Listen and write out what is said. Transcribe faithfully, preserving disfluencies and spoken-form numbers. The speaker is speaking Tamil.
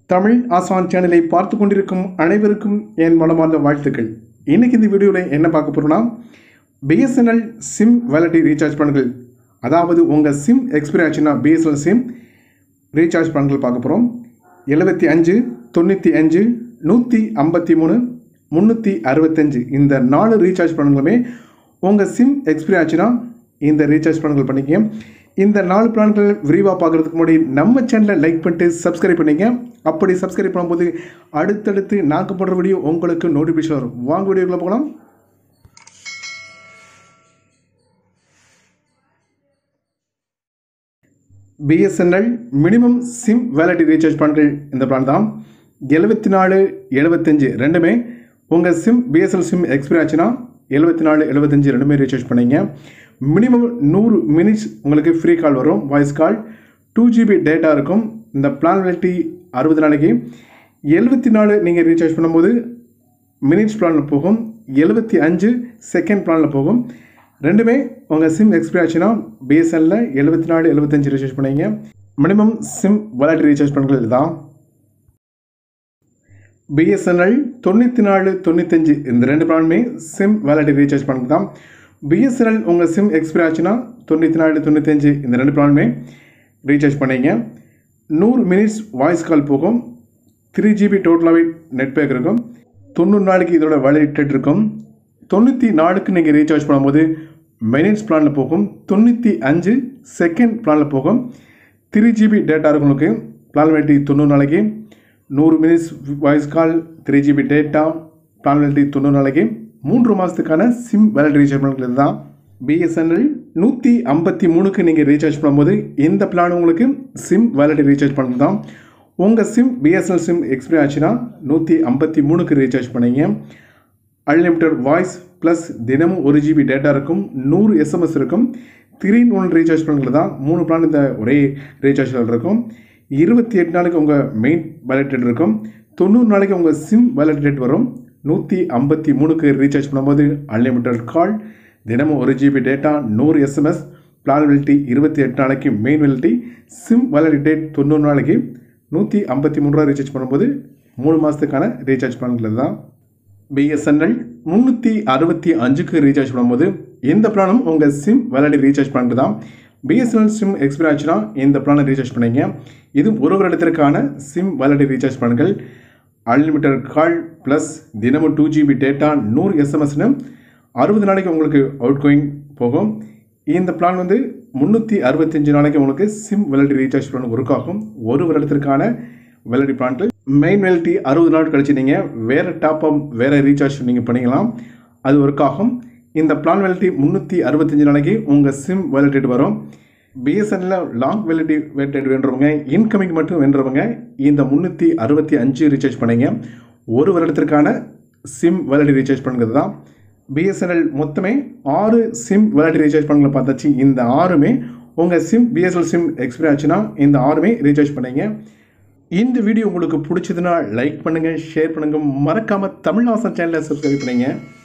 தமிழ் ஆசான் சேனலை பார்த்து கொண்டிருக்கும் அனைவருக்கும் என் மனமார்ந்த வாழ்த்துக்கள். இன்றைக்கி இந்த வீடியோவில் என்ன பார்க்க போகிறோன்னா, பிஎஸ்என்எல் சிம் வேலிடிட்டி ரீசார்ஜ் பண்ணுங்கள். அதாவது உங்கள் சிம் எக்ஸ்பைரி ஆச்சுன்னா பிஎஸ்என்எல் சிம் ரீசார்ஜ் பண்ணுங்கள் பார்க்க போகிறோம். எழுபத்தி அஞ்சு தொண்ணூற்றி அஞ்சு நூற்றி ஐம்பத்தி மூணு முந்நூற்றி அறுபத்தஞ்சு இந்த நாலு ரீசார்ஜ் பண்ணுங்களுமே உங்கள் சிம் எக்ஸ்பைரி ஆச்சுன்னா இந்த ரீசார்ஜ் பண்ணுங்கள் பண்ணிக்கங்க. இந்த நாலு பிளான்கள் விரிவாக பார்க்குறதுக்கு முன்னாடி நம்ம சேனலை லைக் பண்ணிட்டு சப்ஸ்கிரைப் பண்ணிங்க. அப்படி சப்ஸ்கிரைப் பண்ணும்போது அடுத்தடுத்து நாங்கள் போடுற வீடியோ உங்களுக்கு நோட்டிஃபிகேஷன் வரும். வாங்க வீடியோக்குள்ளே போகலாம். BSNL minimum SIM validity recharge பண்ணுங்கள் இந்த பிளான் தான். எழுபத்தி நாலு எழுபத்தஞ்சு ரெண்டுமே உங்கள் சிம் பிஎஸ்என்எல் சிம் எக்ஸ்பைரி ஆச்சுன்னா எழுபத்தி நாலு எழுபத்தஞ்சு ரெண்டுமே ரீசார்ஜ் பண்ணிங்க. மினிமம் நூறு மினிட்ஸ் உங்களுக்கு ஃப்ரீ கால் வரும், voice call. Two GB data இருக்கும். இந்த பிளான் வேலிடிட்டி அறுபது நாளைக்கு. எழுபத்தி நாலு நீங்கள் ரீசார்ஜ் பண்ணும்போது மினிட்ஸ் பிளானில் போகும், எழுபத்தி அஞ்சு செகண்ட் பிளானில் போகும். ரெண்டுமே உங்கள் சிம் எக்ஸ்பைரி ஆச்சுன்னா பிஎஸ்என்எல்ல எழுபத்தி நாலு எழுபத்தஞ்சு ரீசார்ஜ் பண்ணிங்க. மினிமம் சிம் வேலிடிட்டி ரீசார்ஜ் பண்ணுறது இதுதான். பிஎஸ்என்எல் தொண்ணூற்றி நாலு தொண்ணூத்தஞ்சு இந்த ரெண்டு பிளானுமே சிம் வேலிடிட்டி ரீசார்ஜ் பண்ணுறது தான். பிஎஸ்என்எல் உங்கள் சிம் எக்ஸ்பைரி ஆச்சுன்னா தொண்ணூற்றி நாலு தொண்ணூத்தஞ்சு இந்த ரெண்டு பிளானுமே ரீசார்ஜ் பண்ணிங்க. நூறு மினிட்ஸ் வாய்ஸ் கால் போகும். த்ரீ ஜிபி டோட்டலாகவே நெட் பேக் இருக்கும். தொண்ணூறு நாளைக்கு இதோட வேலிடிட்டி இருக்கும். தொண்ணூற்றி நாலுக்கு நீங்கள் ரீசார்ஜ் பண்ணும்போது மினிட்ஸ் பிளானில் போகும், தொண்ணூற்றி அஞ்சு செகண்ட் பிளானில் போகும். த்ரீ ஜிபி டேட்டா இருக்கும். உங்களுக்கு பிளான் வேலிடிட்டி தொண்ணூறு நாளைக்கு. நூறு minutes voice call, three GB data, plan validity தொண்ணூறு நாளைக்கு. மூன்று மாதத்துக்கான சிம் வேலிடிட்டி ரீசார்ஜ் பண்ணுறது தான். பிஎஸ்என்எல் நூற்றி ஐம்பத்தி மூணுக்கு நீங்கள் ரீசார்ஜ் பண்ணும்போது இந்த பிளான் உங்களுக்கு சிம் வேலிடிட்டி ரீசார்ஜ் பண்ணுறது தான். உங்கள் சிம் பிஎஸ்என்எல் சிம் எக்ஸ்பைரி ஆச்சுன்னா நூற்றி ஐம்பத்தி மூணுக்கு ரீசார்ஜ் பண்ணிங்க. அன்லிமிட்டட் வாய்ஸ் ப்ளஸ் தினமும் ஒரு ஜிபி டேட்டா இருக்கும், நூறு எஸ்எம்எஸ் இருக்கும். த்ரீ ஒன் ரீசார்ஜ் பண்ணுறது தான். மூணு பிளான் இந்த ஒரே ரீசார்ஜில் இருக்கும். இருபத்தி எட்டு நாளைக்கு உங்கள் மெயின் வேலிடிட்டி இருக்கும். தொண்ணூறு நாளைக்கு உங்கள் சிம் வேலிடிட்டி வரும். நூற்றி ஐம்பத்தி மூணுக்கு ரீசார்ஜ் பண்ணும்போது அன்லிமிட்டட் கால், தினமும் ஒரு ஜிபி டேட்டா, நூறு எஸ்எம்எஸ். பிளான் வேலிடிட்டி இருபத்தி எட்டு நாளைக்கு மெயின் வேலிடிட்டி. சிம் வேலிடிட்டி தொண்ணூறு நாளைக்கு. நூற்றி ஐம்பத்தி மூணு ரூபா ரீசார்ஜ் பண்ணும்போது மூணு மாதத்துக்கான ரீசார்ஜ் பண்ணுறது தான். பிஎஸ்என்எல் முந்நூற்றி அறுபத்தி அஞ்சுக்கு ரீசார்ஜ் பண்ணும்போது இந்த பிளானும் உங்கள் சிம் வேலிடிட்டி ரீசார்ஜ் பண்ணுறது தான். பிஎஸ்என்எல் சிம் எக்ஸ்பைரி ஆச்சுன்னா இந்த பிளானை ரீசார்ஜ் பண்ணிங்க. இது ஒரு வருடத்திற்கான சிம் வேலிடிட்டி ரீசார்ஜ் பண்ணுங்கள். அன்லிமிட்டட் கால் ப்ளஸ் தினமும் டூ ஜிபி டேட்டா, நூறு எஸ்எம்எஸ்னு அறுபது நாளைக்கு உங்களுக்கு அவுட் கோயிங் போகும். இந்த பிளான் வந்து முந்நூற்றி அறுபத்தஞ்சு நாளைக்கு உங்களுக்கு SIM validity recharge plan work ஆகும். ஒரு வருடத்திற்கான வேலிடிட்டி பிளான்கள். மெயின் வேலிடிட்டி அறுபது நாள் கழிச்சு நீங்கள் வேறு டாப்அப் வேறு ரீசார்ஜ் நீங்கள் பண்ணிக்கலாம், அது ஒர்க் ஆகும். இந்த பிளான் வேலிடிட்டி முந்நூற்றி அறுபத்தஞ்சு நாளைக்கு உங்கள் சிம் வேலிடிட்டி வரும். பிஎஸ்என்எல்ல லாங் வேலிடிட்டி வேலிடிட்டி வேண்டுறவங்க, இன்கமிங் மட்டும் வேண்டுறவங்க இந்த முந்நூற்றி அறுபத்தி அஞ்சு ரீசார்ஜ் பண்ணிங்க. ஒரு வருடத்திற்கான சிம் வேலிடிட்டி ரீசார்ஜ் பண்ணுறது தான். பிஎஸ்என்எல் மொத்தமே ஆறு சிம் வேலிடிட்டி ரீசார்ஜ் பண்ணுங்களை பார்த்தாச்சு. இந்த ஆறுமே உங்கள் சிம் பிஎஸ்என்எல் சிம் எக்ஸ்பைரி ஆச்சுன்னா இந்த ஆறுமே ரீசார்ஜ் பண்ணிங்க. இந்த வீடியோ உங்களுக்கு பிடிச்சதுன்னா லைக் பண்ணுங்கள், ஷேர் பண்ணுங்கள். மறக்காமல் தமிழ் ஆசான் சேனலை சப்ஸ்கிரைப் பண்ணுங்கள்.